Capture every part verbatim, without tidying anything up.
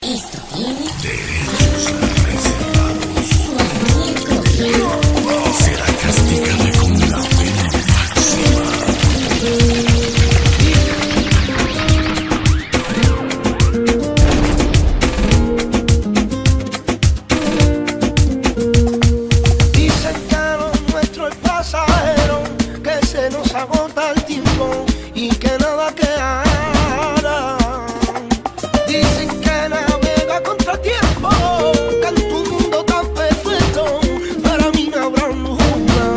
Esto tiene derechos reservados. Será castigada con la pena máxima. Dicen que lo nuestro es pasajero, que se nos agota el tiempo y que nada quedará. Dicen que navega contra tiempo, que en tu mundo tan perfecto para mí no habrá luna.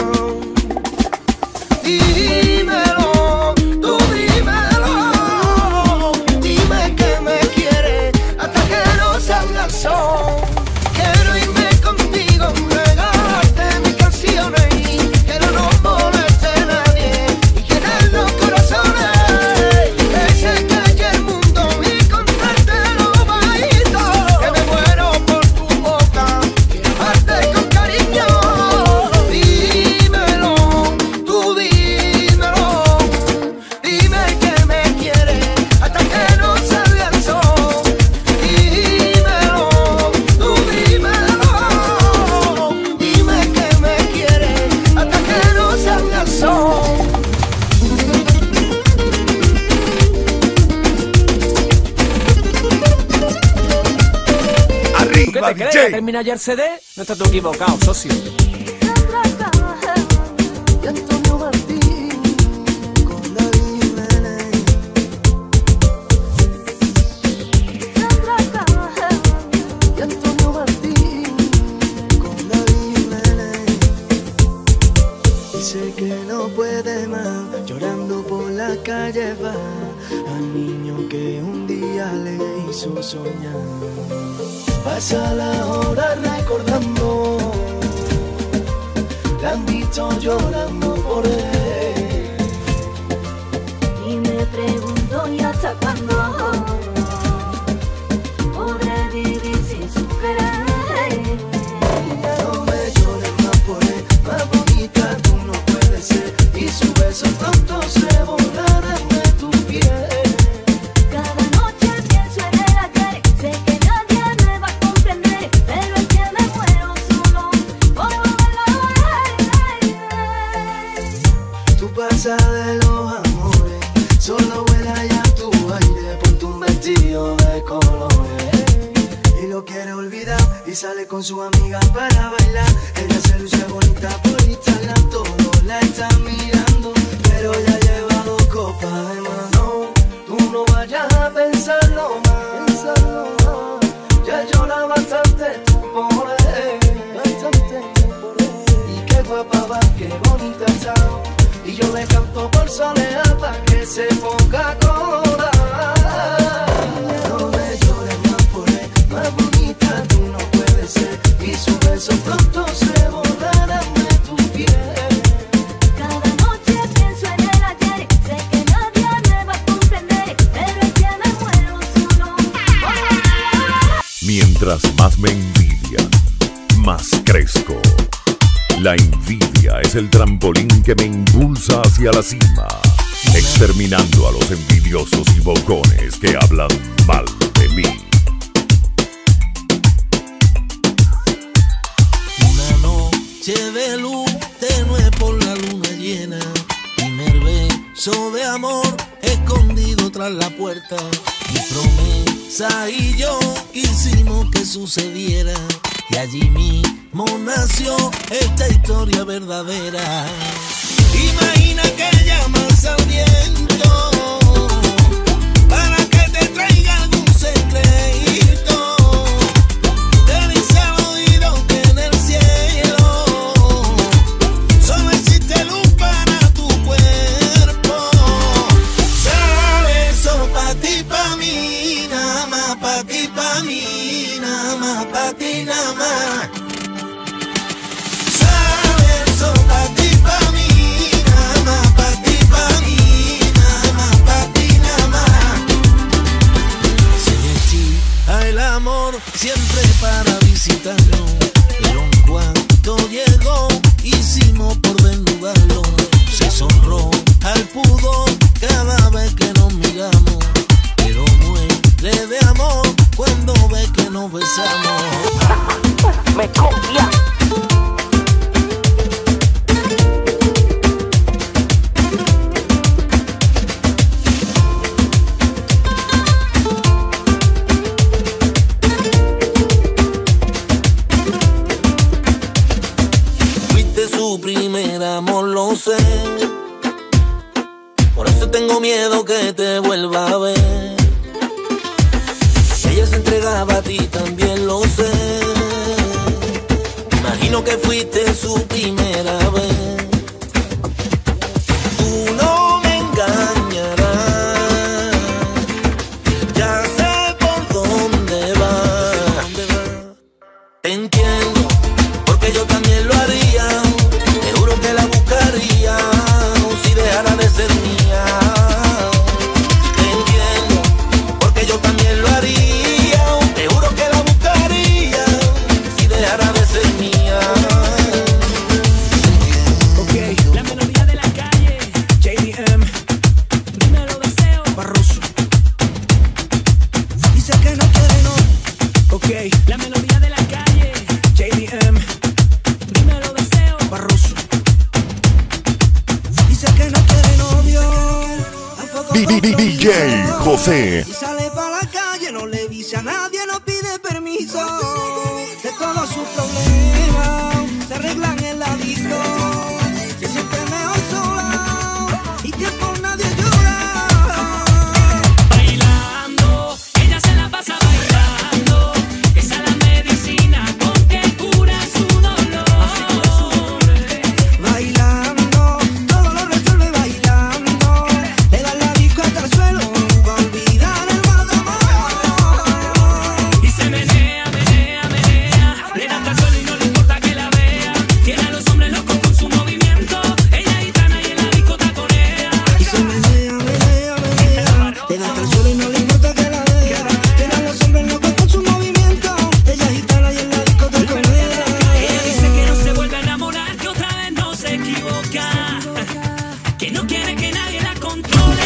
Dímelo, tú dímelo, dime que me quieres hasta que no salga el sol. Quiero irme contigo, regalarte mis canciones y que no nos moleste nadie y llenar los corazones. Que se calle el mundo y contarte lo bajito, que me muero por tu boca, quiero amarte con cariño. Dímelo, tú dímelo, dime que me quieres hasta que no salga el sol. Dímelo, tú dímelo, dime que me quieres hasta que no salga el sol. ¿Qué Arriba, te crees? D J. ¿Termina ayer C D? No estás tú equivocado, socio. Y Antonio Martín con David Jiménez. Y Antonio Martín con David Jiménez. Dice que no puede más, llorando por la calle va al niño que un día le hizo soñar. Pasa la hora recordando, la han visto llorando por él. Y me pregunto, ¿y hasta cuándo podré vivir sin su querer? No me llores más por él, más bonita tú no puedes ser, y su beso pronto se borrarán de tu piel. Cada noche pienso en el ayer, sé que nadie me va a comprender, pero es que me muero solo por volverla a ver. Tú pasas de los amores, solo vuela ya tu aire, ponte un vestido de colores. Y lo quiere olvidar y sale con su amiga para bailar. Ella se luce bonita por Instagram, todos la están mirando, pero ya lleva dos copas de más. No, tú no vayas a pensarlo más, pensarlo más. Ya llora bastante tú por él, bastante tú por él. Y qué guapa va, qué bonita está. Y yo le canto por solear pa' que se ponga a cobrar. No me llores más por él, más bonita tú no puedes ser, y su beso pronto se borrará de tu piel. Cada noche pienso en el ayer, sé que nadie me va a comprender, pero es que me muero solo por volverla a ver. Mientras más me envidian, más crezco. La envidia es el trampolín que me impulsa hacia la cima, exterminando a los envidiosos y bocones que hablan mal de mí. Una noche de luz tenue por la luna llena, primer beso de amor escondido tras la puerta. Mi promesa y yo quisimos que sucediera, y allí mismo nació esta historia verdadera. Imagina que llamas al viento para que te traiga algún secreto. Te dice al oído que en el cielo solo existe luz para tu cuerpo. Sabes, eso pa' ti, pa' mí, nada más, pa' ti, pa' mí, nada más, pa' ti, nada más. Sabes, eso pa' ti, pa' mí, nada más, pa' ti, pa' mí, nada más, pa' ti, nada más. Se necesita el amor siempre para visitarlo, pero en cuanto llegó hicimos por desnudarlo. Se sonró al pudor cada vez que nos miramos, pero muere de amor cuando ve que nos besamos. Me copia. Fuiste su primer amor, lo sé. Por eso tengo miedo que te vuelva a ver. Ella se entregaba a ti, también lo sé. Imagino que fuiste su primera vez. Tú no me engañarás, ya sé por dónde vas. Te entiendo, porque yo también lo haría. Te juro que la buscaría si dejara de ser mía. Te entiendo, porque yo también lo haría. Te juro que la buscaría si dejara de ser mía. Ok, la melodía de la calle, J D M, dímelo deseo, Barroso. Dice que no quiere no. Ok, la melodía de la calle, J D M, dímelo deseo, Barroso. Dice que no quiere novio, tampoco D D D J José. si sale para la calle no le dice a nadie, no pide permiso. De todos sus problemas se arreglan en la disco. Se siente mejor sola y que por nadie llora. Bailando, ella se la pasa bailando. Esa es la medicina con que cura su dolor. Bailando, todo lo resuelve bailando. Le da la disco hasta el suelo para olvidar el mal de amor. Y se menea, menea, menea. Le da hasta el suelo y no le importa que la vea. Tiene a los hombres locos con su movimiento. Ella gitana y en la disco taconea. Y se menea, menea, menea. Le da hasta el suelo y no le importa que la vea. Tiene a los hombres locos con su movimiento. Ella gitana y en la disco taconea. Ella dice que no se vuelve a enamorar, que otra vez no se equivoca, que no quiere que nadie la controle.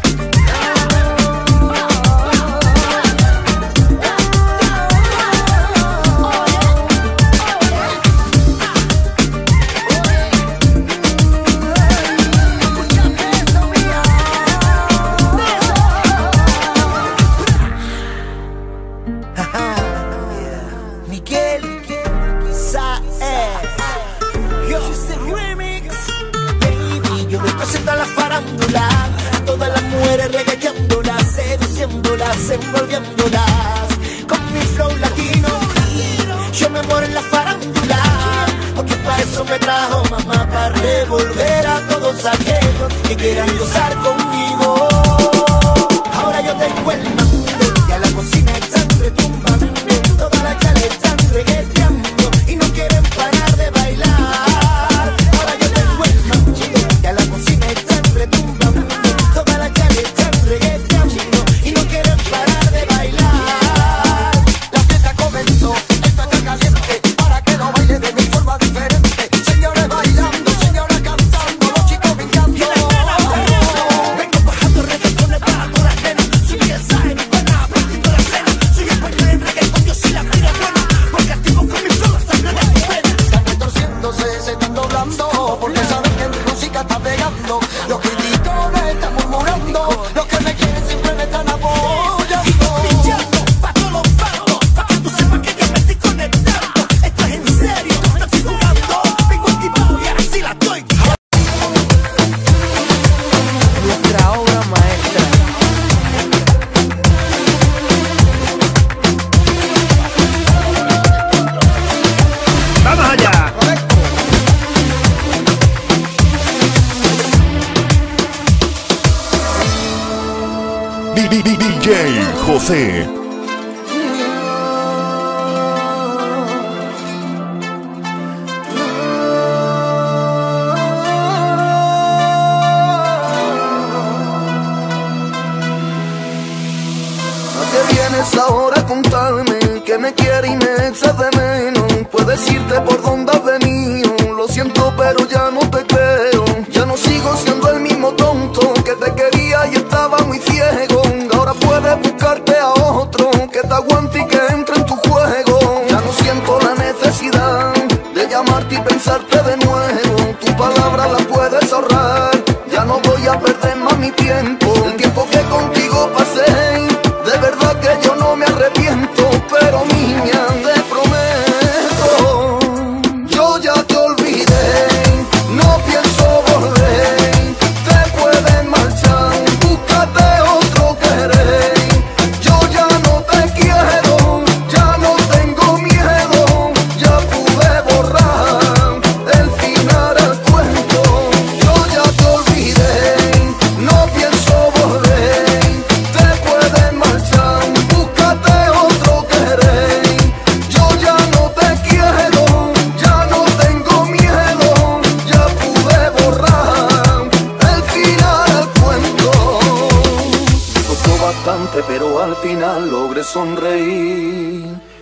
Miguel Saez, yo remix, baby, yo represento a la farándula, a todas las mujeres regañándolas, seduciéndolas, envolviéndolas, con mi flow latino, yo me muero en la farándula, porque para eso me trajo mamá, para revolver a todos aquellos que quieran gozar conmigo. Ahora yo tengo el mando, y a la cocina están retumbando, toda la calle están regueteando y no quieren parar de bailar. Ahora yo tengo el mando, y a la cocina están retumbando, toda la calle están regueteando y no quieren parar de bailar. La fiesta comenzó, esto está caliente, para que lo baile de mi forma diferente. Señores bailando, señoras cantando, los chicos brincando. Vengo bajando reggaetones para todas las nenas. Soy pieza en mi buena, partiendo la cena. Soy el baile en reggaetón, Dios y la tira buena, porque activo con mi flow, sangre de tu pena. Están retorciéndose, se están doblando, porque saben que mi música está pegando. Los criticones están murmurando, los que me quieren siempre me están apoyando. Pinchando pa' todos los bandos, pa' que tú sepas que yo me estoy conectando. Esto es en serio, no estoy jugando. Vengo activado y ahora sí la estoy. Nuestra obra maestra. ¡Vamos allá! D D D J José. ¿A qué vienes ahora a contarme que me quiere y me echa de menos? Puedes irte por donde has venido, lo siento pero ya no te creo. Ya no sigo siendo el mismo tonto que te quería y estaba muy ciego. Ahora puedes buscarte a otro que te aguante que yo no me arrepiento, pero niña, te prometo, yo ya te olvidé, no pienso volver. Te puedes marchar, búscate otro querer. Yo ya no te quiero, ya no tengo miedo, ya pude borrar el final al cuento. Yo ya te olvidé, no pienso volver. Te puedes marchar, búscate otro querer. Yo ya no te quiero, ya no tengo miedo, ya pude borrar el final al cuento. Costó bastante, pero al final logré sonreír.